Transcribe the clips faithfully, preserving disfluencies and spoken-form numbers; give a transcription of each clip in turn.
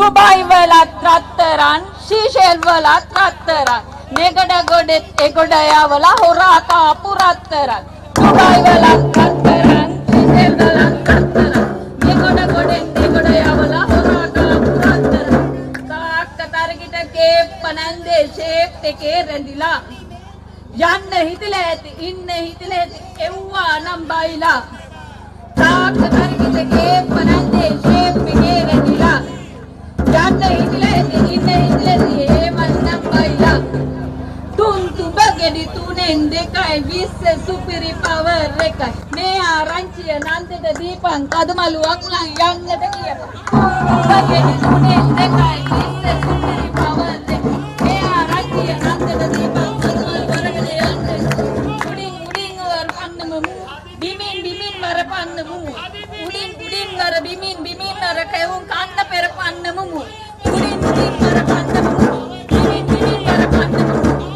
දුබයි වලත් රත්තරන් ශීෂෙල් වලත් රත්තරන් නෙගඩ ගොඩෙත් එගොඩ යවලා හොරා කාපු රත්තරන් දුබයි වලත් රත්තරන් ශීෂෙල් වලත් රත්තරන් නෙගඩ ගොඩෙත් එගොඩ යවලා හොරා කාපු රත්තරන් තාක්ක තරගිට කේප් පනන්දේ ෂේප් එකේ රැඳිලා යන්න හිතලා ඇති ඉන්න හිතලා ඇති එව්වා නම් බයිලා තාක්ක තරගිට කේප් පනන්දේ ෂේප් එකේ රැඳිලා යන්න හිතලා ඇති ඉන්න හිතලා ඇති ඒ මන්නම් බයිලා තුන් තුඹ ගෙඩි තුනෙන් දෙකයි විස්ස සුපිරි පවර් එකයි මේ ආරංචිය නන්දට දීපන් කදමලු අකුලන් යන්නට කියපන් තුඹ ගෙඩි තුනෙන් දෙකයි විස්ස සුපිරි පවර් එකයි මේ ආරංචිය නන්දට දීපන් කදමලු වරගෙන යන්න උඩින් උඩින් වරපන්නමු බිමින් බිමින් වරපන්නමු උඩින් උඩින් වර බිමින් බිමින් වර කැවුම් කන්න පෙරපන්නමු උඩින් උඩින් වරපන්නමු බිමින් බිමින් වරපන්නමු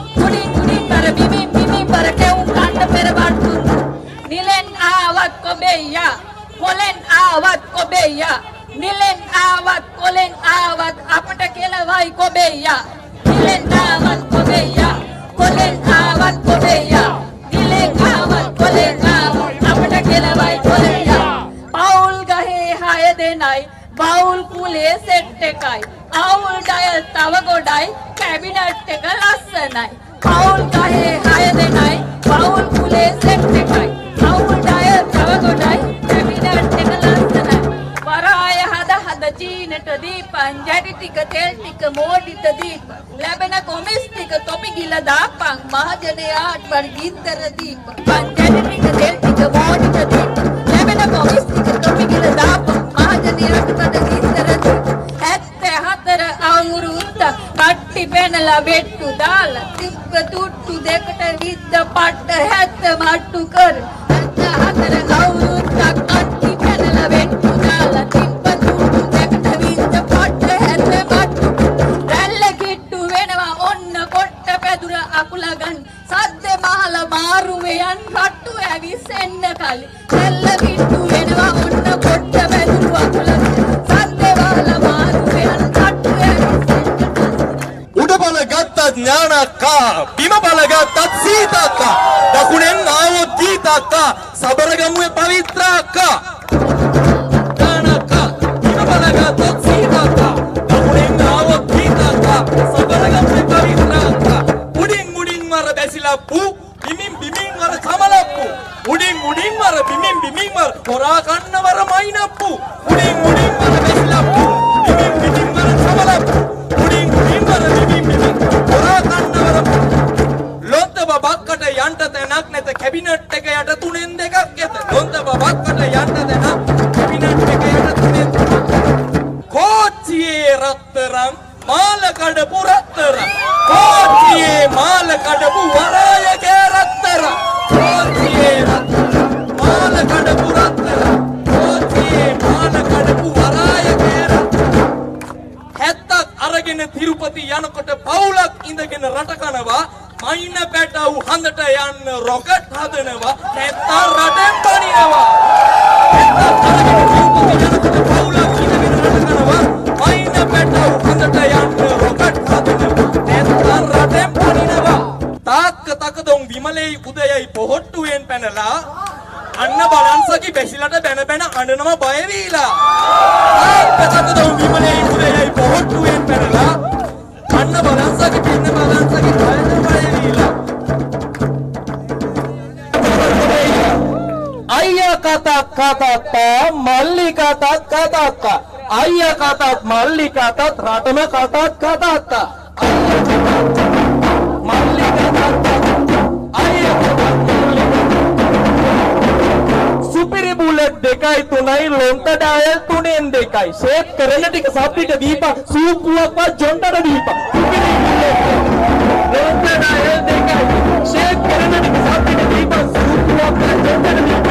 Bimim bimim barakeu kanda perabatu nilen awat kobeya kolen awat kobeya nilen awat kolen awat apata kelawai kobeya nilen awat kobeya kolen awat kobeya nilen awat kolen awat apata kelawai kobeya paul gahe haya denai paul kule set ekai awul daya tawa godai cabinet එක ලස්සනයි Paul kahe haya denai Paul kule set ekai Paul daya tawa godai cabinet එක ලස්සනයි waraya hada hada jeenata deepan jati tika tel tika modita deepa labena komis tika topi gila daapang mahajanayat par gindara deepa jati tika tel tika modita deepa labena komis tika topi gila daapang mahajanayat par gindara deepa හැත්තෑ හතර අවුරුද්ද කට්ටි පෙනලා වෙට්ටු දාලා තිබ්බ තුට්ටු දෙකට විද්ද පට්ට හැත්ත මට්ටු කර හැත්තෑ හතර අවුරුද්දක් කට්ටි පෙනලා වෙට්ටු දාලා තිබ්බ තුට්ටු දෙකට විද්ද පට්ට හැත්ත මට්ටු රැල්ල කිට්ටු වෙනවා ඔන්න කොට්ට පැදුර අකුල ගන්න සද්ද මහල මාරුවේ යන් රට්ටු ඇවිස්සෙන්න කලින් රැල්ල කිට්ටු වෙනවා ඔන්න කොට්ට පැදුර අකුල ඥානක්කා බිම බලගත්තත් සීතක්කා දකුණෙන් ආවොත් ගීතක්කා සබරගමුවේ පවිත්‍රාක්කා ඥානක්කා බිම බලගත්තත් සීතක්කා දකුණෙන් ආවොත් ගීතක්කා සබරගමුවේ පවිත්‍රාක්කා උඩින් උඩින් වර බැසිලප්පු බිමින් බිමින් වර සමලප්පු උඩින් උඩින් වර බිමින් බිමින් වර හොරා කන්න වර මයිනප්පු උඩින් උඩින් වර බැසිලප්පු බිමින් බිමින් වර සමලප්පු උඩින් උඩින් වර බිමින් බිමින් බක්කට යන්ට තැනක් නැත කැබිනට් එක යට තුනෙන් දෙකක් ඇත ලොන්ද බක්කට යන්ට තැනක් කැබිනට් එක යට තුනෙන් දෙකක් කෝච්චියේ රත්තරන් මාල කඩපු රත්තරන් කෝච්චියේ මාල කඩපු වරායගේ රත්තරන් කෝච්චියේ රත්තරන් මාල කඩපු රත්තරන් කෝච්චියේ මාල කඩපු වරායගේ රත්තරන් හැත්තක් අරගෙන තිරුපති යනකොට පවුලක් ඉඳගෙන රට කනවා මයින පැටව් හඳට යන්න රොකට් හදනවා නැත්තම් රටෙන් පනිනවා නැත්තම් අරගෙන තිරුපති යනකොට පවුලක් ඉඳගෙන රට කනවා මයින පැටව් හඳට යන්න රොකට් හදනවා නැත්තම් රටෙන් පනිනවා තාක්ක තකදොන් විමලේ උදයයි පොහොට්ටුවෙන් පැනලා අන්න බලන්සකි බැසිලට බැන බැන අඬනවා බය වීලා තාක්ක තකදොන් විමලේ උදයයි පොහොට්ටුවෙන් පැනලා අන්න බලන්සකි පින්න බලන්සකි Ayah kata kata malli kata kata ayah kata malli kata ratama kata kata malli kata ayah supiri bullet dekai tunai lonta dial tunen dekai shape karena tika sapita deepa supuwa jonta deepa supiri bullet lonta dial dekai shape karena tika sapita deepa supuwa jonta deepa